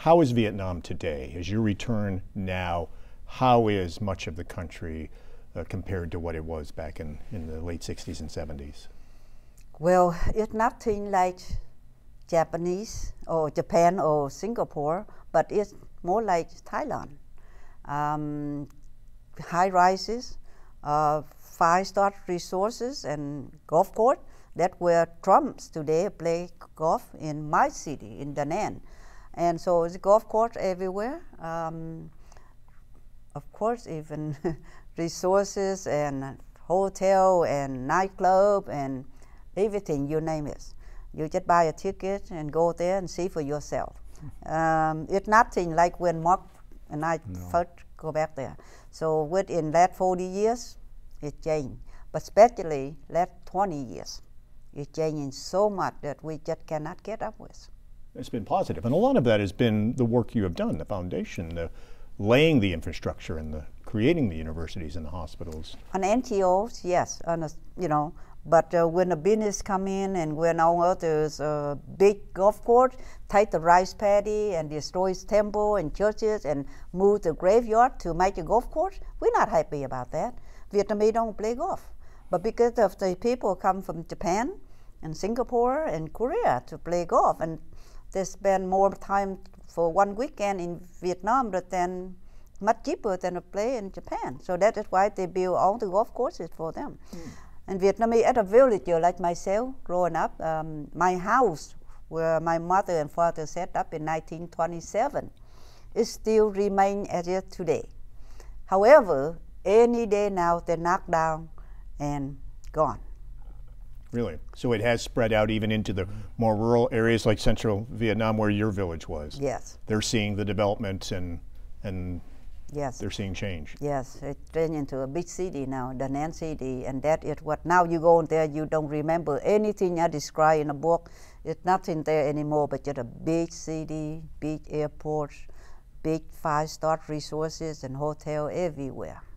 How is Vietnam today? As you return now, how is much of the country compared to what it was back in the late 60s and 70s? Well, it's nothing like Japanese or Japan or Singapore, but it's more like Thailand. High rises, 5-star resources, and golf course. That where Trumps today play golf in my city, in Da Nang. And so it's golf course everywhere. Of course, even resources and hotel and nightclub and everything, you name it. You just buy a ticket and go there and see for yourself. It's nothing like when Mark and I first go back there. So within that 40 years, it changed. But especially last 20 years, it's changing so much that we just cannot get up with. It's been positive, and a lot of that has been the work you have done, the foundation, the laying the infrastructure and the creating the universities and the hospitals. On NGOs, yes, but when a business come in and when there's a big golf course, take the rice paddy and destroy temple and churches and move the graveyard to make a golf course, we're not happy about that. Vietnamese don't play golf. But because of the people come from Japan and Singapore and Korea to play golf, and they spend more time for one weekend in Vietnam than much cheaper than to play in Japan. So that is why they build all the golf courses for them. And Vietnamese, as a villager like myself, growing up, my house where my mother and father set up in 1927, it still remains as it today. However, any day now they knock down and gone. Really? So it has spread out even into the more rural areas like central Vietnam where your village was? Yes. They're seeing the development and yes, they're seeing change. Yes, it's turned into a big city now, Da Nang City, and that is what, now you go in there, you don't remember anything I described in the book. It's nothing there anymore, but just a big city, big airports, big 5-star resources and hotel everywhere.